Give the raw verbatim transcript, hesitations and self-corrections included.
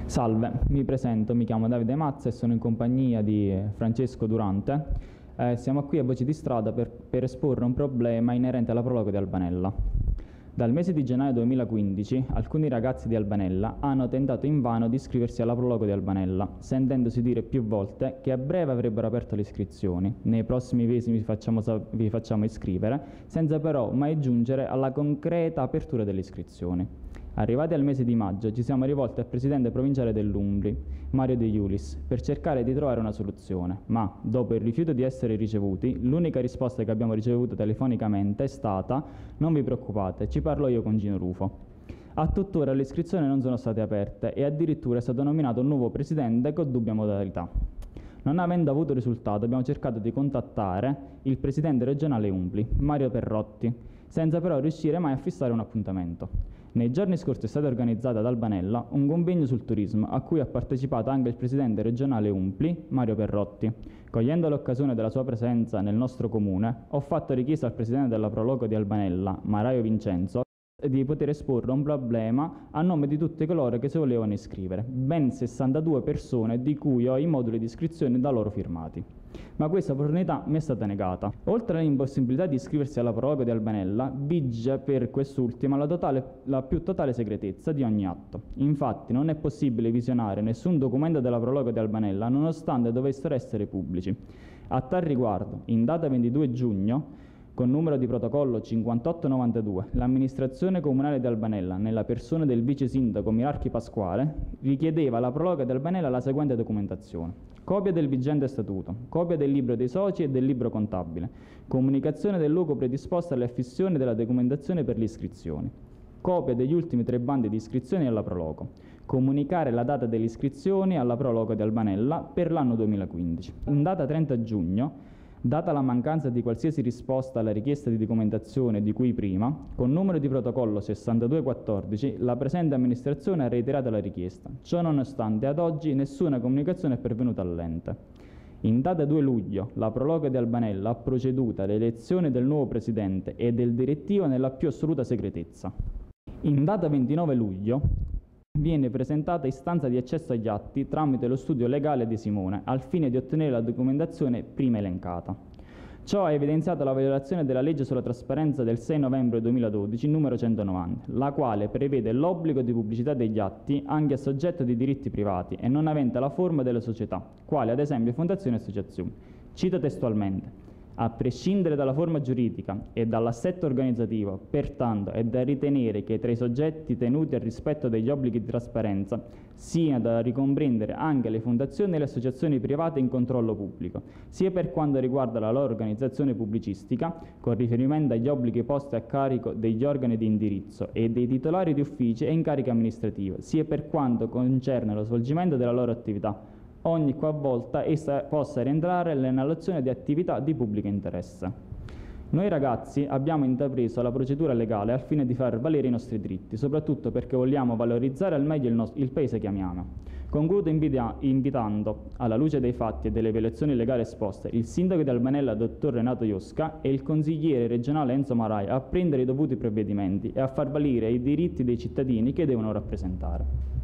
Salve, mi presento, mi chiamo Davide Mazza e sono in compagnia di Francesco Durante. Eh, siamo qui a Voci di Strada per, per esporre un problema inerente alla prologo di Albanella. Dal mese di gennaio duemilaquindici alcuni ragazzi di Albanella hanno tentato invano di iscriversi alla prologo di Albanella, sentendosi dire più volte che a breve avrebbero aperto le iscrizioni. Nei prossimi mesi vi facciamo, vi facciamo iscrivere, senza però mai giungere alla concreta apertura delle iscrizioni. Arrivati al mese di maggio ci siamo rivolti al presidente provinciale dell'Umbri, Mario De Iulis, per cercare di trovare una soluzione, ma dopo il rifiuto di essere ricevuti, l'unica risposta che abbiamo ricevuto telefonicamente è stata: non vi preoccupate, ci parlo io con Gino Rufo. A tuttora le iscrizioni non sono state aperte e addirittura è stato nominato un nuovo presidente con dubbia modalità. Non avendo avuto risultato abbiamo cercato di contattare il presidente regionale Umbri, Mario Perrotti, senza però riuscire mai a fissare un appuntamento. Nei giorni scorsi è stato organizzato ad Albanella un convegno sul turismo a cui ha partecipato anche il presidente regionale Umbri, Mario Perrotti. Cogliendo l'occasione della sua presenza nel nostro comune, ho fatto richiesta al presidente della Prologo di Albanella, Maraio Vincenzo, di poter esporre un problema a nome di tutti coloro che si volevano iscrivere, ben sessantadue persone di cui ho i moduli di iscrizione da loro firmati. Ma questa opportunità mi è stata negata. Oltre all'impossibilità di iscriversi alla prologa di Albanella, vige per quest'ultima la, totale, la più totale segretezza di ogni atto. Infatti non è possibile visionare nessun documento della prologa di Albanella nonostante dovessero essere pubblici. A tal riguardo, in data ventidue giugno, con numero di protocollo cinquantotto novantadue, l'amministrazione comunale di Albanella, nella persona del vice sindaco Mirarchi Pasquale, richiedeva alla prologa di Albanella la seguente documentazione: copia del vigente statuto, copia del libro dei soci e del libro contabile, comunicazione del luogo predisposta alle affissioni della documentazione per le iscrizioni, copia degli ultimi tre bandi di iscrizioni alla prologo, comunicare la data delle iscrizioni alla prologa di Albanella per l'anno duemilaquindici. In data trenta giugno, data la mancanza di qualsiasi risposta alla richiesta di documentazione di cui prima, con numero di protocollo sessantadue quattordici, la presente amministrazione ha reiterato la richiesta. Ciò nonostante, ad oggi nessuna comunicazione è pervenuta all'ente. In data due luglio, la Prologa di Albanella ha proceduto all'elezione del nuovo presidente e del direttivo nella più assoluta segretezza. In data ventinove luglio, viene presentata istanza di accesso agli atti tramite lo studio legale di Simone, al fine di ottenere la documentazione prima elencata. Ciò ha evidenziato la violazione della legge sulla trasparenza del sei novembre duemiladodici, numero centonovanta, la quale prevede l'obbligo di pubblicità degli atti anche a soggetto di diritti privati e non avente la forma delle società, quali ad esempio fondazioni e associazioni. Cito testualmente: a prescindere dalla forma giuridica e dall'assetto organizzativo, pertanto è da ritenere che tra i soggetti tenuti al rispetto degli obblighi di trasparenza siano da ricomprendere anche le fondazioni e le associazioni private in controllo pubblico, sia per quanto riguarda la loro organizzazione pubblicistica, con riferimento agli obblighi posti a carico degli organi di indirizzo e dei titolari di uffici e incarichi amministrativi, sia per quanto concerne lo svolgimento della loro attività, ogni qualvolta essa possa rientrare nell'azione di attività di pubblico interesse. Noi ragazzi abbiamo intrapreso la procedura legale al fine di far valere i nostri diritti, soprattutto perché vogliamo valorizzare al meglio il, nostro, il paese che amiamo. Concludo invita, invitando, alla luce dei fatti e delle violazioni legali esposte, il sindaco di Albanella, dottor Renato Iosca, e il consigliere regionale Enzo Marai a prendere i dovuti provvedimenti e a far valere i diritti dei cittadini che devono rappresentare.